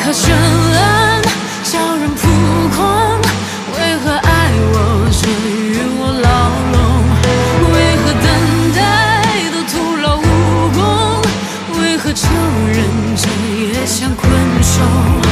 何绚烂，叫人扑空？为何爱我却与我牢笼？为何等待都徒劳无功？为何承认这也像困兽？